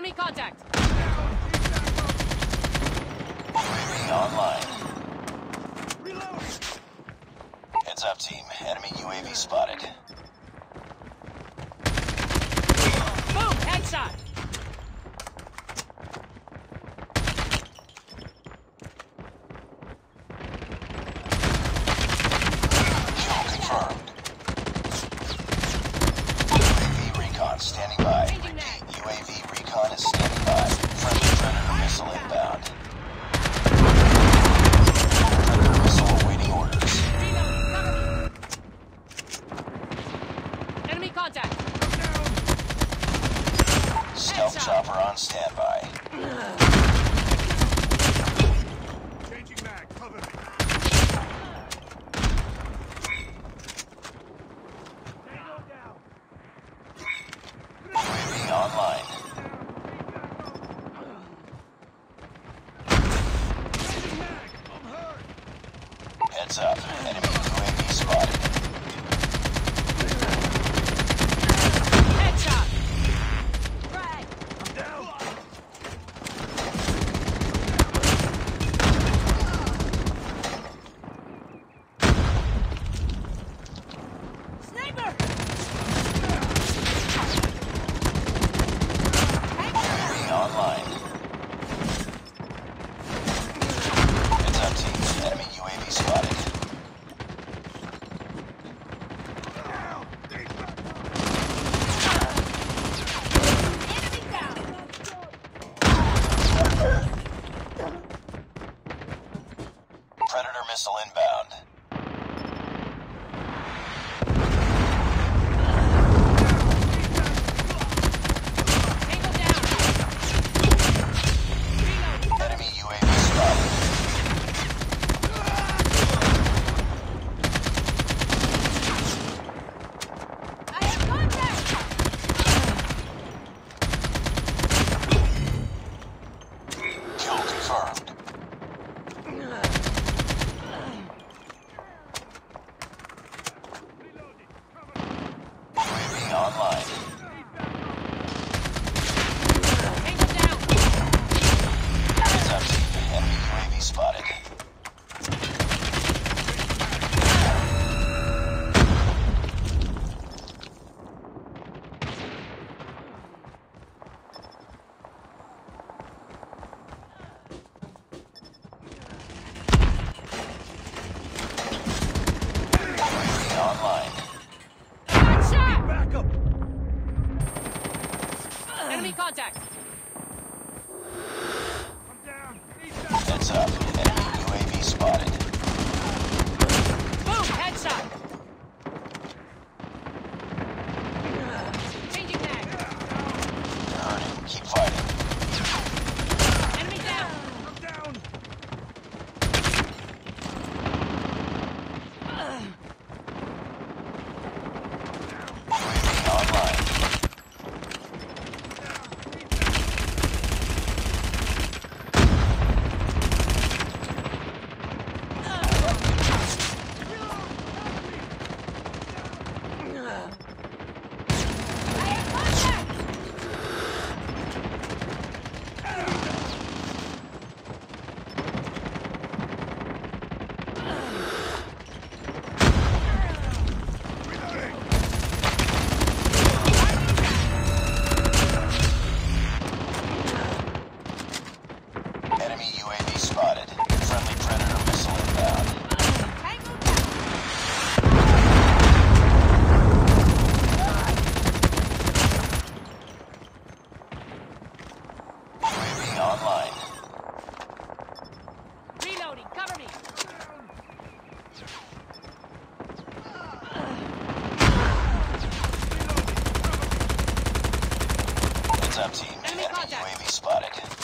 Enemy contact! UAV online. Heads up, team. Enemy UAV spotted. Boom! Headshot! Kill confirmed. UAV recon standing by. UAV recon is standing by. Friendly Predator missile inbound. Predator missile awaiting orders. Enemy contact! Stealth chopper on standby. Changing mag, cover me. UAV online. Heads up. Enemy UAV spotted. Headshot! Frag! I'm down. Sniper! UAV online. Heads up, team. Enemy UAV spotted. Enemy down! Predator missile inbound. Tango down! Reload! Enemy UAV spotted. I have contact! Kill confirmed. UAV online. Tango down! Heads up, team. Enemy UAV spotted. UAV online. Shot! Back up. Enemy contact! I'm down. He's down. Heads up. Enemy UAV spotted. Boom! Headshot! Changing mag! You're hurting. Keep fighting. Enemy down! I'm down. UAV online. I have contact! Enemy UAV spotted. Friendly Predator missile inbound. Tango down! UAV online. Reloading! Cover me! Heads up, team. Enemy Enemy contact. UAV spotted.